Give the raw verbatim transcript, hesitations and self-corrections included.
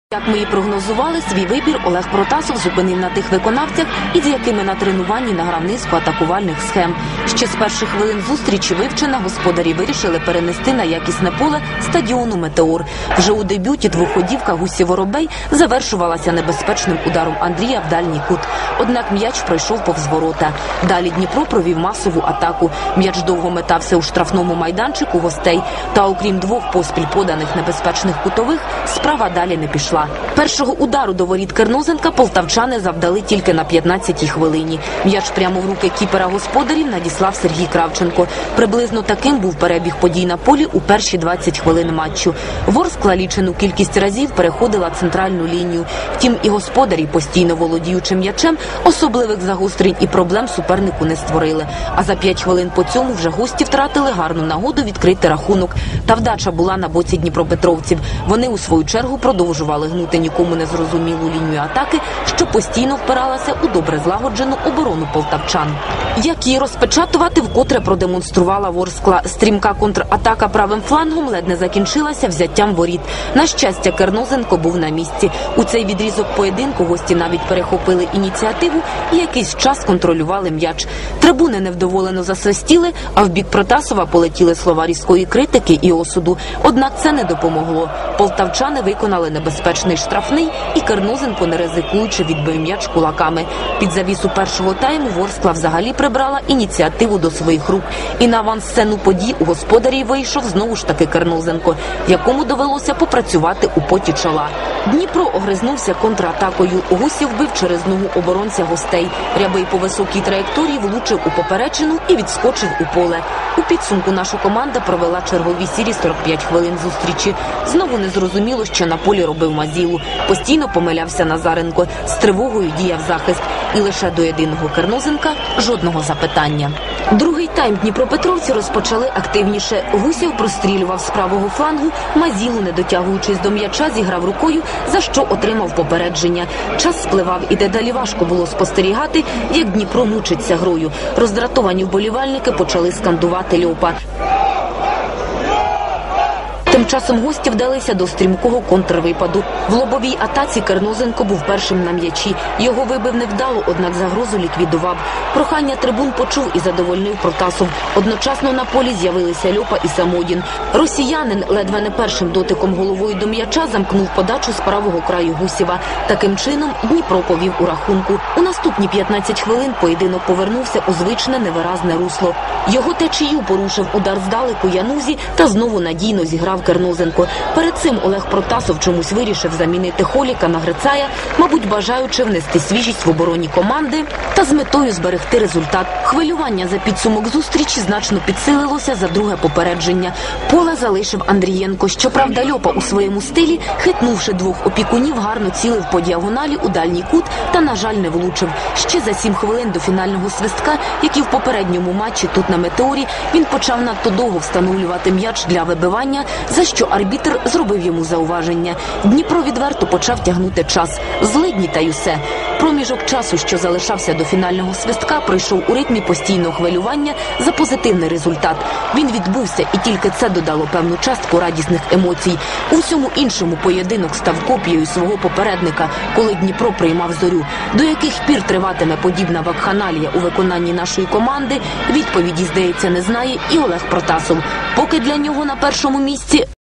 Як ми і прогнозували, свій вибір Олег Протасов зупинив на тих виконавцях, із якими на тренуванні награв низку атакувальних схем. Ще з перших хвилин зустрічі вивчена господарі вирішили перенести на якісне поле стадіону «Метеор». Вже у дебюті двоходівка Гусів-Воробей завершувалася небезпечним ударом Андрія в дальній кут. Однак м'яч пройшов повз ворота. Далі Дніпро провів масову атаку. М'яч довго метався у штрафному майданчику гостей. Та окрім двох поспіль поданих небезпечних кутових, справа далі не пішла. Першого удару до воріт Кернозенка полтавчани завдали тільки на п'ятнадцятій хвилині. М'яч прямо в руки кіпера господарів надіслав Сергій Кравченко. Приблизно таким був перебіг подій на полі у перші двадцять хвилин матчу. Ворскла лічену кількість разів переходила центральну лінію. Втім, і господарі, постійно володіючи м'ячем, особливих загострень і проблем супернику не створили. А за п'ять хвилин по цьому вже гості втратили гарну нагоду відкрити рахунок. Та вдача була на боці дніпропетровців. Вони у свою чергу продовжували гнути нікому незрозумілу лінію атаки, що постійно впиралася у добре злагоджену оборону полтавчан. Як її розпечатувати, вкотре продемонструвала Ворскла. Стрімка контратака правим флангом ледь не закінчилася взяттям воріт. На щастя, Кернозенко був на місці. У цей відрізок поєдинку гості навіть перехопили ініціативу і якийсь час контролювали м'яч. Трибуни невдоволено засвистіли, а в бік Протасова полетіли слова різкої критики і осуду. Однак це не допомогло. Полтавчани виконали небезпечний штрафний, і Кернозенко, не ризикуючи, відбив м'яч кулаками. Під завісу першого тайму Ворскла взагалі прибрала ініціативу до своїх рук. І на авансцену подій у господарів вийшов знову ж таки Кернозенко, якому довелося попрацювати у поті чола. Дніпро огризнувся контратакою. Гусів бив через ногу оборонця гостей. Рябий по високій траєкторії влучив у поперечину і відскочив у поле. У підсумку наша команда провела чергові сірі сорок п'ять хвилин зустрічі. Знову незрозуміло, що на полі робив Мазілу. Постійно помилявся Назаренко. З тривогою діяв захист. І лише до єдиного Кернозенка жодного запитання. Другий тайм дніпропетровці розпочали активніше. Гусєв прострілював з правого флангу, Мазілу, не дотягуючись до м'яча, зіграв рукою, за що отримав попередження. Час спливав, і дедалі важко було спостерігати, як Дніпро мучиться грою. Роздратовані вболівальники почали скандувати Льопа. Тим часом гості вдалися до стрімкого контрвипаду. В лобовій атаці Кернозенко був першим на м'ячі. Його вибив невдало, однак загрозу ліквідував. Прохання трибун почув і задовольнив Протасов. Одночасно на полі з'явилися Льопа і Самодін. Росіянин ледве не першим дотиком головою до м'яча замкнув подачу з правого краю Гусєва. Таким чином Дніпро повів у рахунку. У наступні п'ятнадцять хвилин поєдинок повернувся у звичне невиразне русло. Його течію порушив удар здалеку Янузі та знову надійно зіграв Кернозенко. Перед цим Олег Протасов чомусь вирішив замінити Холіка на Грицая, мабуть, бажаючи внести свіжість в обороні команди та з метою зберегти результат. Хвилювання за підсумок зустрічі значно підсилилося за друге попередження. Поле залишив Андрієнко. Щоправда, Льопа у своєму стилі, хитнувши двох опікунів, гарно цілив по діагоналі у дальній кут та, на жаль, не влучив. Ще за сім хвилин до фінального свистка, як і в попередньому матчі тут на «Метеорі», він почав надто довго встановлювати м'яч для вибивання, за що арбітр зробив йому зауваження. Дніпро відверто почав тягнути час. Злидні та й усе. Проміжок часу, що залишався до фінального свистка, пройшов у ритмі постійного хвилювання за позитивний результат. Він відбувся, і тільки це додало певну частку радісних емоцій. У всьому іншому поєдинок став копією свого попередника, коли Дніпро приймав Зорю. До яких пір триватиме подібна вакханалія у виконанні нашої команди, відповіді, здається, не знає і Олег Протасов. Поки для нього на першому місці